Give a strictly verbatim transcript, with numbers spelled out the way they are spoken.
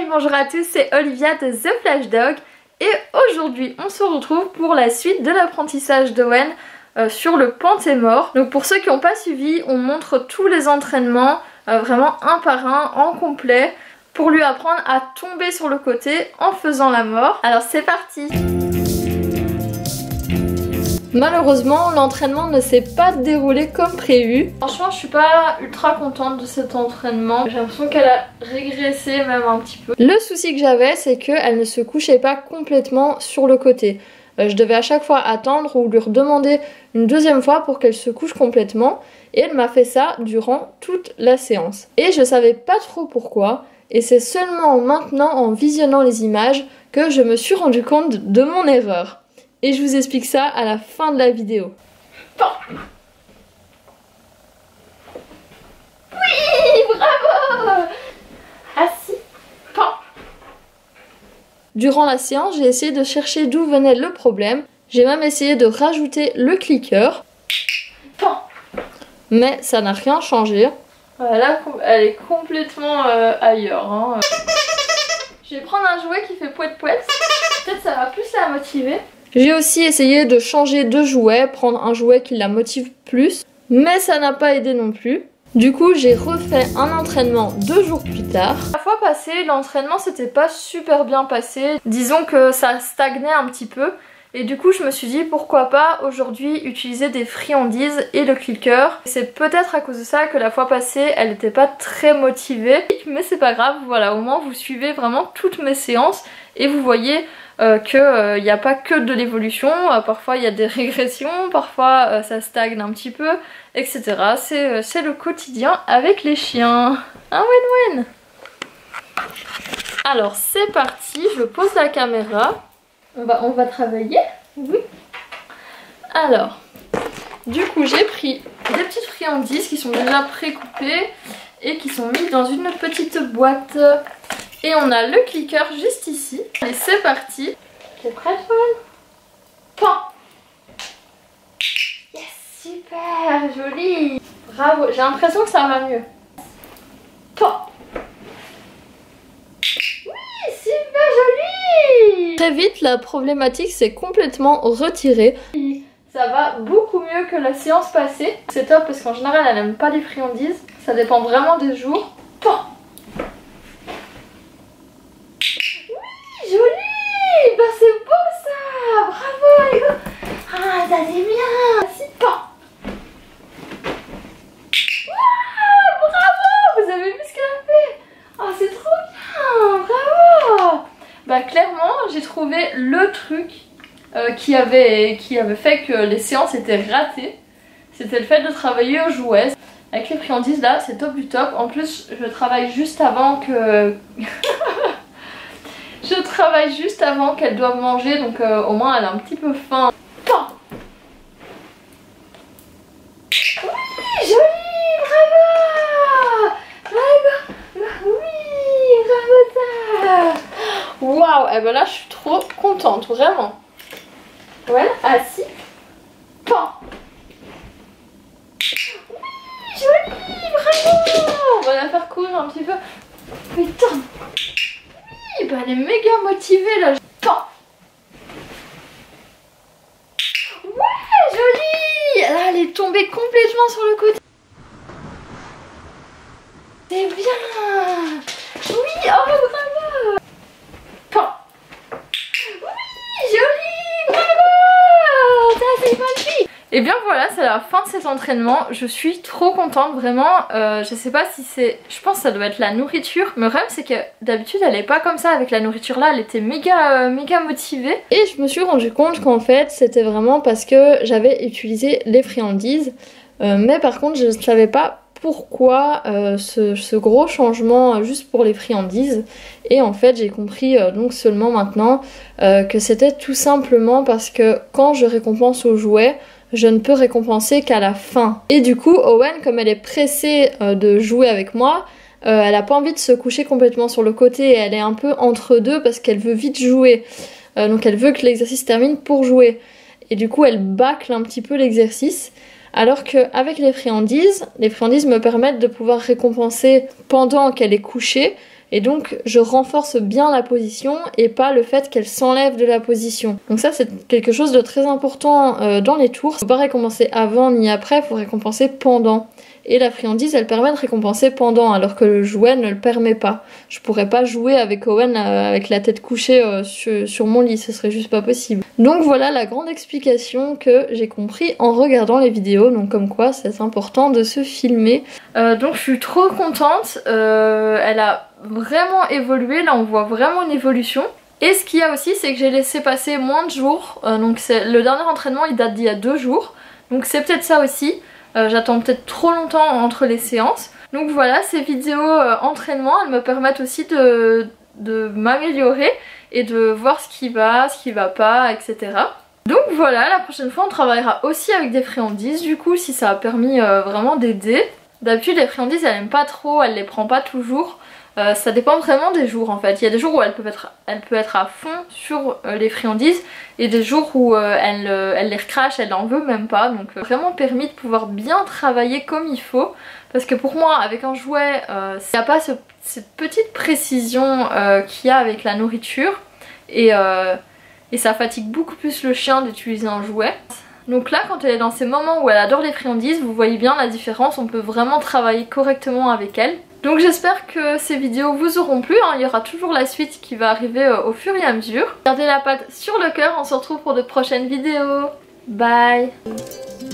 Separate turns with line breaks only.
Hey, bonjour à tous, c'est Olivia de The Flash Dog et aujourd'hui on se retrouve pour la suite de l'apprentissage d'Owen euh, sur le pentémore. Donc pour ceux qui n'ont pas suivi, on montre tous les entraînements euh, vraiment un par un en complet pour lui apprendre à tomber sur le côté en faisant la mort. Alors c'est parti! Malheureusement, l'entraînement ne s'est pas déroulé comme prévu. Franchement, je suis pas ultra contente de cet entraînement. J'ai l'impression qu'elle a régressé même un petit peu. Le souci que j'avais, c'est qu'elle ne se couchait pas complètement sur le côté. Euh, je devais à chaque fois attendre ou lui redemander une deuxième fois pour qu'elle se couche complètement. Et elle m'a fait ça durant toute la séance. Et je savais pas trop pourquoi. Et c'est seulement maintenant, en visionnant les images, que je me suis rendu compte de mon erreur. Et je vous explique ça à la fin de la vidéo. Bon. Oui, bravo. Assis. Bon. Durant la séance, j'ai essayé de chercher d'où venait le problème. J'ai même essayé de rajouter le clicker. Bon. Mais ça n'a rien changé. Voilà, elle est complètement euh, ailleurs. Hein. Je vais prendre un jouet qui fait poète poète. Peut-être ça va plus la motiver. J'ai aussi essayé de changer de jouet, prendre un jouet qui la motive plus, mais ça n'a pas aidé non plus. Du coup, j'ai refait un entraînement deux jours plus tard. La fois passée, l'entraînement s'était pas super bien passé. Disons que ça stagnait un petit peu. Et du coup, je me suis dit pourquoi pas aujourd'hui utiliser des friandises et le clicker. C'est peut-être à cause de ça que la fois passée, elle n'était pas très motivée. Mais c'est pas grave, voilà, au moins vous suivez vraiment toutes mes séances et vous voyez euh, qu'il n'y euh, a pas que de l'évolution. Euh, parfois il y a des régressions, parfois euh, ça stagne un petit peu, et cetera. C'est euh, c'est le quotidien avec les chiens. Un win-win. Alors c'est parti, je pose la caméra. On va, on va travailler. Oui. Alors, du coup j'ai pris des petites friandises qui sont déjà pré-coupées et qui sont mises dans une petite boîte. Et on a le clicker juste ici. Et c'est parti. T'es prête, Owen? Pan. Yes, super, joli. Bravo, j'ai l'impression que ça va mieux. Pan. Très vite, la problématique s'est complètement retirée. Ça va beaucoup mieux que la séance passée. C'est top parce qu'en général, elle n'aime pas les friandises. Ça dépend vraiment des jours. Pan. Oui, joli. Bah c'est beau ça. Bravo les gars. Ah, ça c'est bien. Si, pan. Wow, bravo. Vous avez vu ce qu'elle a fait? Oh, c'est trop bien. Bravo. Bah clairement j'ai trouvé le truc euh, qui, avait, qui avait fait que les séances étaient ratées. C'était le fait de travailler au jouet. Avec les friandises là c'est top du top. En plus je travaille juste avant que... je travaille juste avant qu'elle doive manger. Donc euh, au moins elle a un petit peu faim. Pan. Oui, joli, bravo. Bravo. Oui, bravo ça. Waouh, et ben là je suis trop contente, vraiment. Voilà, assis. Pan. Oui, joli, bravo. On va la faire courir un petit peu. Putain. Oui, bah elle est méga motivée là. Pan. Ouais, joli. Là elle est tombée complètement sur le côté. C'est bien. Oui, oh bravo. Pan. Oui, joli, bravo. Ça c'est une bonne fille. Et bien voilà, c'est la fin de cet entraînement. Je suis trop contente, vraiment. Euh, je sais pas si c'est... Je pense que ça doit être la nourriture. Mais le problème c'est que d'habitude elle est pas comme ça avec la nourriture là. Elle était méga, euh, méga motivée. Et je me suis rendu compte qu'en fait c'était vraiment parce que j'avais utilisé les friandises. Euh, mais par contre je ne savais pas pourquoi euh, ce, ce gros changement euh, juste pour les friandises. Et en fait j'ai compris euh, donc seulement maintenant euh, que c'était tout simplement parce que quand je récompense au jouet, je ne peux récompenser qu'à la fin. Et du coup Owen, comme elle est pressée euh, de jouer avec moi, euh, elle a pas envie de se coucher complètement sur le côté et elle est un peu entre deux parce qu'elle veut vite jouer. Euh, donc elle veut que l'exercice termine pour jouer. Et du coup elle bâcle un petit peu l'exercice. Alors qu'avec les friandises, les friandises me permettent de pouvoir récompenser pendant qu'elle est couchée et donc je renforce bien la position et pas le fait qu'elle s'enlève de la position. Donc ça c'est quelque chose de très important euh, dans les tours. Faut pas récompenser avant ni après, faut récompenser pendant. Et la friandise elle permet de récompenser pendant alors que le jouet ne le permet pas. Je pourrais pas jouer avec Owen euh, avec la tête couchée euh, sur, sur mon lit, ce serait juste pas possible. Donc voilà la grande explication que j'ai compris en regardant les vidéos, donc comme quoi c'est important de se filmer. Euh, donc je suis trop contente, euh, elle a vraiment évolué, là on voit vraiment une évolution. Et ce qu'il y a aussi c'est que j'ai laissé passer moins de jours, euh, donc le dernier entraînement il date d'il y a deux jours, donc c'est peut-être ça aussi. Euh, J'attends peut-être trop longtemps entre les séances. Donc voilà, ces vidéos euh, entraînement, elles me permettent aussi de, de m'améliorer et de voir ce qui va, ce qui va pas, et cetera. Donc voilà, la prochaine fois on travaillera aussi avec des friandises, du coup si ça a permis euh, vraiment d'aider. D'habitude les friandises elle aime pas trop, elle les prend pas toujours. Euh, ça dépend vraiment des jours en fait. Il y a des jours où elle peut être, elle peut être à fond sur euh, les friandises et des jours où euh, elle, euh, elle les recrache, elle n'en veut même pas. Donc euh, vraiment permis de pouvoir bien travailler comme il faut. Parce que pour moi avec un jouet, euh, il n'y a pas ce, cette petite précision euh, qu'il y a avec la nourriture. Et, euh, et ça fatigue beaucoup plus le chien d'utiliser un jouet. Donc là quand elle est dans ces moments où elle adore les friandises, vous voyez bien la différence, on peut vraiment travailler correctement avec elle. Donc j'espère que ces vidéos vous auront plu, hein. Il y aura toujours la suite qui va arriver euh, au fur et à mesure. Gardez la patte sur le cœur, on se retrouve pour de prochaines vidéos. Bye.